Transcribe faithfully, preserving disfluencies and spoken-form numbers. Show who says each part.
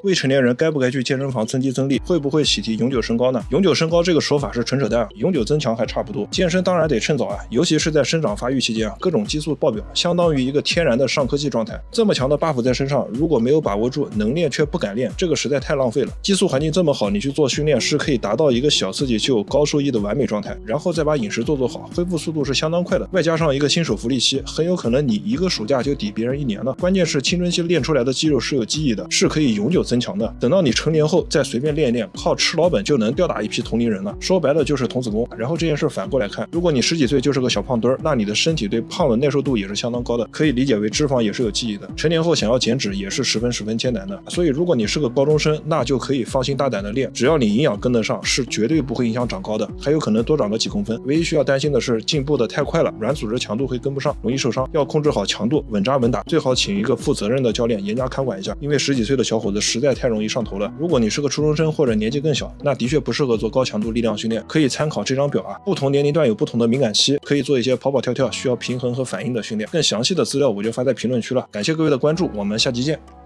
Speaker 1: 未成年人该不该去健身房增肌增力？会不会喜提永久升高呢？永久升高这个说法是纯扯淡，永久增强还差不多。健身当然得趁早啊，尤其是在生长发育期间啊，各种激素爆表，相当于一个天然的上科技状态。这么强的 buff 在身上，如果没有把握住，能练却不敢练，这个实在太浪费了。激素环境这么好，你去做训练是可以达到一个小刺激就有高收益的完美状态，然后再把饮食做做好，恢复速度是相当快的。外加上一个新手福利期，很有可能你一个暑假就抵别人一年了。关键是青春期练出来的肌肉是有记忆的，是可以永久增强的。等到你成年后再随便练一练，靠吃老本就能吊打一批同龄人了。说白了就是童子功。然后这件事反过来看，如果你十几岁就是个小胖墩儿，那你的身体对胖的耐受度也是相当高的，可以理解为脂肪也是有记忆的。成年后想要减脂也是十分十分艰难的。所以如果你是个高中生，那就可以放心大胆的练，只要你营养跟得上，是绝对不会影响长高的，还有可能多长个几公分。唯一需要担心的是进步的太快了，软组织强度会跟不上，容易受伤。要控制好强度，稳扎稳打，最好请一个负责任的教练严加看管一下，因为十几岁的小伙子实在太容易上头了。如果你是个初中生或者年纪更小，那的确不适合做高强度力量训练，可以参考这张表啊。不同年龄段有不同的敏感期，可以做一些跑跑跳跳需要平衡和反应的训练。更详细的资料我就发在评论区了，感谢各位的关注，我们下期见。